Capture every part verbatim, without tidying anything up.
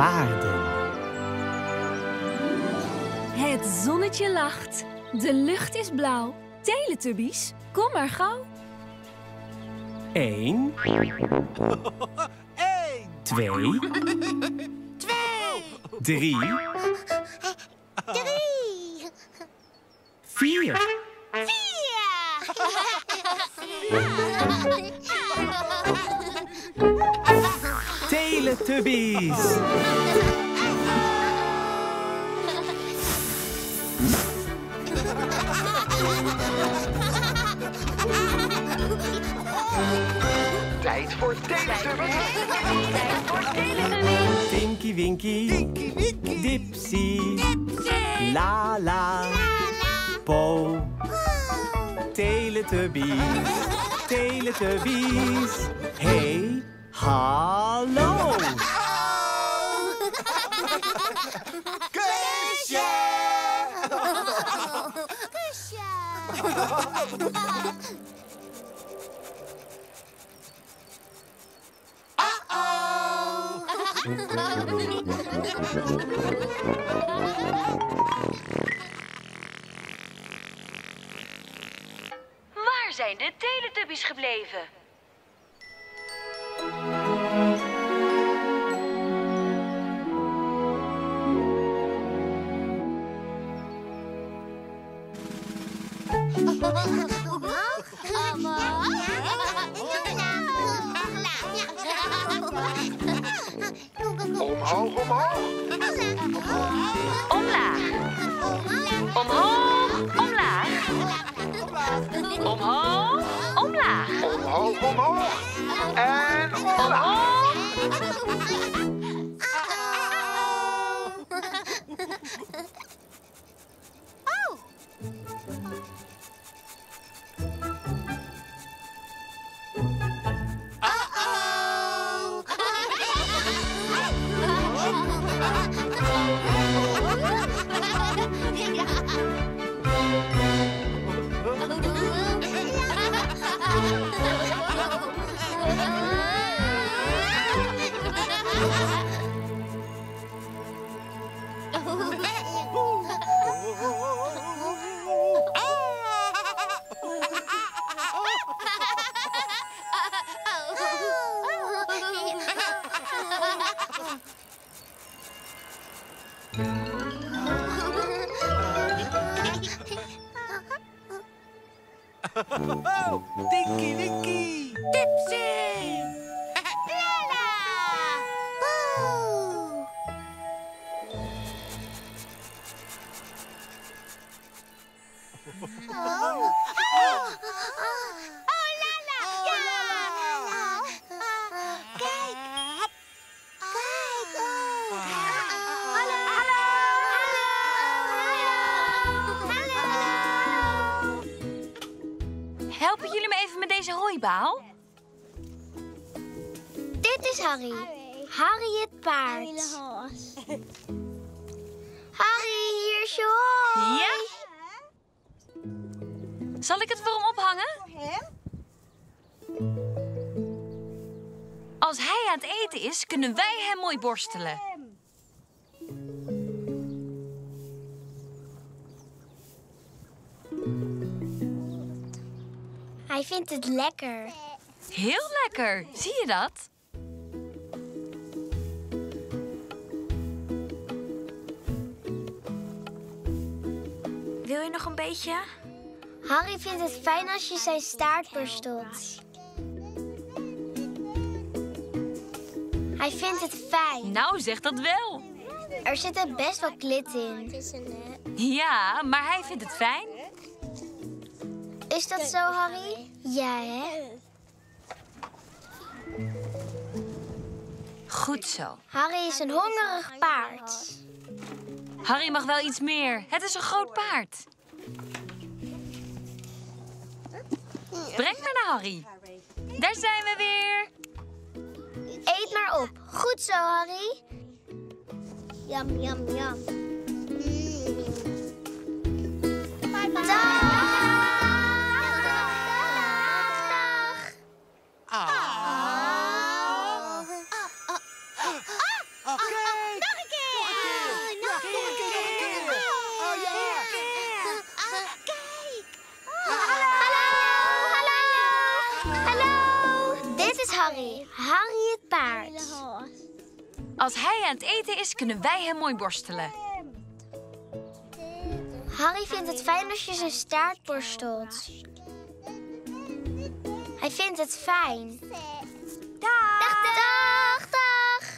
paarden. Het zonnetje lacht. De lucht is blauw. Teletubbies, kom maar gauw. Eén. Eén. Twee. Twee. Drie. Drie. Vier. Teletubbies. Tijd voor Teletubbies. Tijd voor Teletubbies. Tinky Winky. Tinky Winky. Dipsy. Dipsy. La la. Po. Teletubbies. Teletubbies. Hey, hallo. Kusje. Kusje. Waar zijn de Teletubbies gebleven? Omhoog, omhoog. Omlaag. Omhoog, omlaag. Omhoog, omlaag. Omhoog, omhoog. En omlaag. Tinky Winky. Dipsy. Lala. Boo. Oh. Oh. Oh, Lala. Ja. Kijk. Kijk. Oh. Hallo. Hallo. Hallo. Helpen jullie me even met deze hooibaal? Dit is Harry. Harry het paard. Harry, hier is je hooi. Ja? Zal ik het voor hem ophangen? Als hij aan het eten is, kunnen wij hem mooi borstelen. Hij vindt het lekker. Heel lekker. Zie je dat? Wil je nog een beetje? Harry vindt het fijn als je zijn staart borstelt. Hij vindt het fijn. Nou, zeg dat wel. Er zit er best wel klit in. Ja, maar hij vindt het fijn. Is dat zo, Harry? Ja, hè? Goed zo. Harry is een hongerig paard. Harry mag wel iets meer. Het is een groot paard. Breng maar naar Harry. Daar zijn we weer. Eet maar op. Goed zo, Harry. Yum, yum, yum. Mm. Dag! Dag! Ah. Oh, kijk. Harry. Harry het paard. Als hij aan het eten is, kunnen wij hem mooi borstelen. Harry vindt het fijn als je zijn staart borstelt. Hij vindt het fijn. Dag, dag, dag. dag.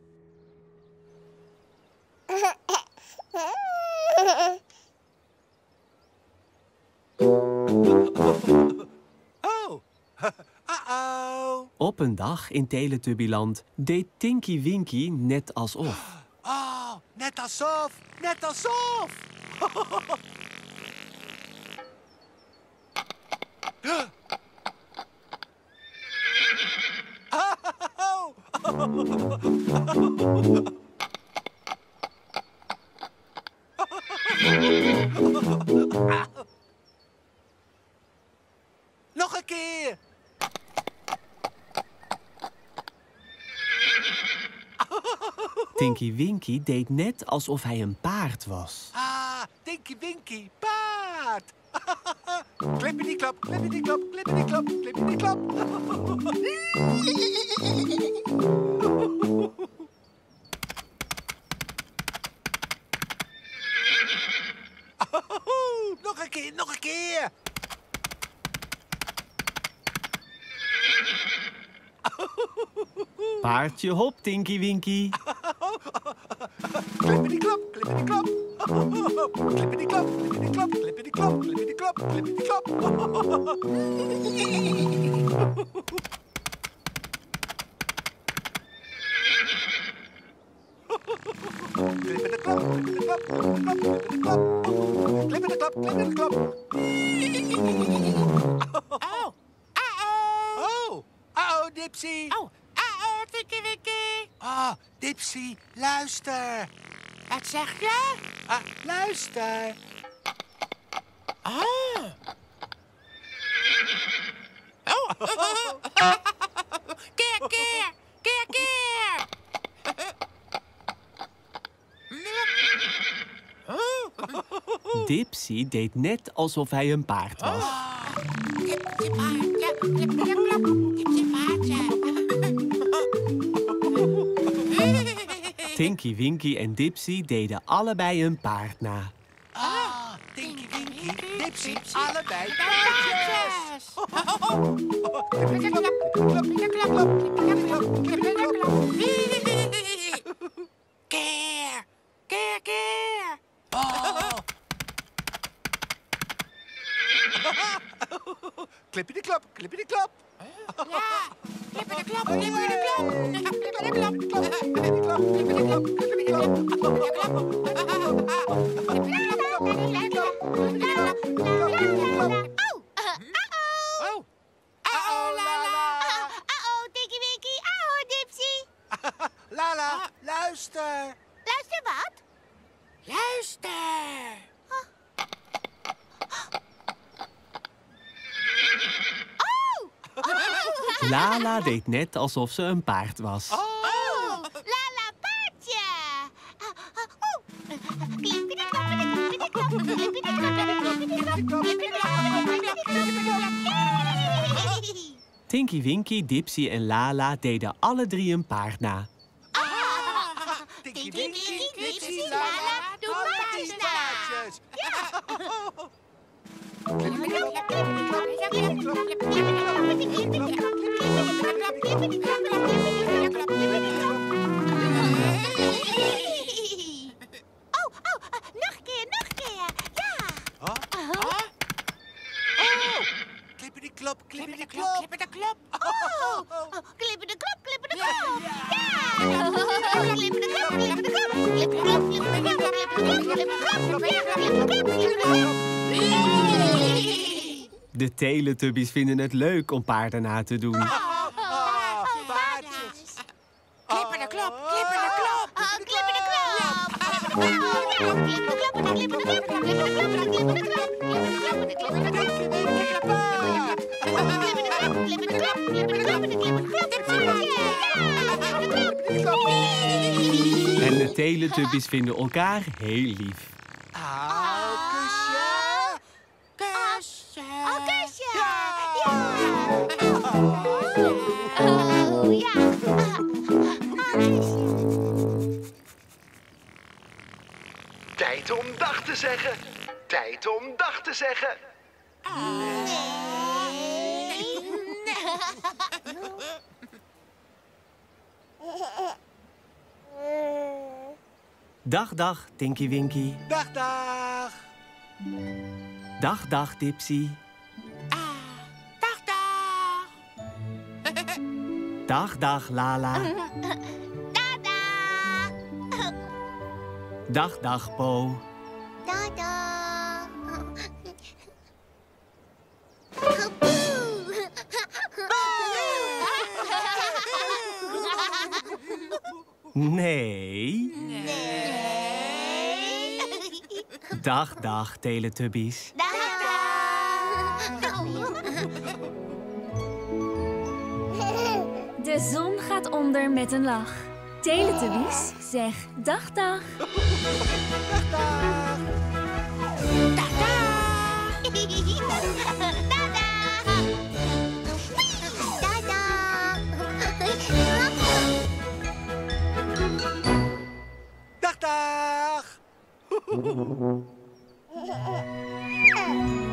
Oh. Uh-oh. Op een dag in Teletubbyland deed Tinky Winky net alsof. Oh, net alsof. Net alsof. Nog een keer. Tinky Winky deed net alsof hij een paard was. Ah, Tinky Winky, paard. Klippity klap, klippity klap, klippity klap, klippity klap. Nog een keer, nog een keer. Paardje hop, Tinky Winky. Klippity klap, klippity klap. Klippity klap, klippity klap, klippity klap, klippity klap, klippity klap. Klippity klap, klippity klap, klippity klap, klippity klap. Klippity klap, klippity klap. Oh, oh, oh, Dipsy. Oh, uh-oh, Tinky Winky. Ah, Dipsy, luister. Wat zeg je? Ah, luister. Oh. Oh. Keer, keer. Keer, keer. Dipsy deed net alsof hij een paard was. Dipsy paardje, dipsy klap, dipsy paardje. Tinky Winky en Dipsy deden allebei een paard na. Ah, Tinky Winky, Dipsy, allebei paardjes. Klippity klap, klippity klap, klippity klap, klippity klap. Keer, keer, keer. Oh. Klippity klap, klippity klap. Ja, klippity klap, klippity klap. Klippity klap, Klippity klap, klippity klap, klippity klap, klippity klap. Oh. Uh-oh, Lala. Uh-oh, Tinky Winky. Uh-oh, Dipsy. Lala, luister. Luister wat? Luister. Lala deed net alsof ze een paard was. Oh, Lala, paardje. Oh, klippity klap, klippity klap, klippity klap, klippity klap, klippity klap. Tinky Winky, Dipsy en Lala deden alle drie een paard na. Tinky Winky, Winky, Dipsy, Dipsy, Lala, Lala, doe alle paardjes drie na. paardjes. Oh, oh, nog een keer, nog een keer. Ja. Oh, klippity klap, klippity klap. Klippity klap. Oh, klippen de klap, klippen de klap. Ja. Klippen de klap, klippen de klap. Klippen de klap, klippen de klap, klippen de klap, klippen de klap. Ja, klippen de klap, klippen de klap. De Teletubbies vinden het leuk om paarden na te doen. Ah, paardjes. Klippen de klap, klippen de klap. Oh, klippen de klap. Klippen de klap, klippen de klap, klippen de klap, klippen de klap, klippen de klap, klippen de klap, klippen de klap. Klippen de klap, klippen de klap, klippen de klap, klippen de klap. En de Teletubbies vinden elkaar heel lief. Ah, kusje. Kusje. Oh, kusje. Ja. Ja. Tijd om dag te zeggen. Tijd om dag te zeggen. Dag, dag, Tinky Winky. Dag, dag. Dag, dag, Dipsy. Dag, dag. Dag, dag, Lala. Tada! Dag, dag, Po. Tada! Nee. Nee. Dag, dag, Teletubbies. Tada! De zon gaat onder met een lach. Teletubbies, zeg dag dag. Dag, dag. Tada!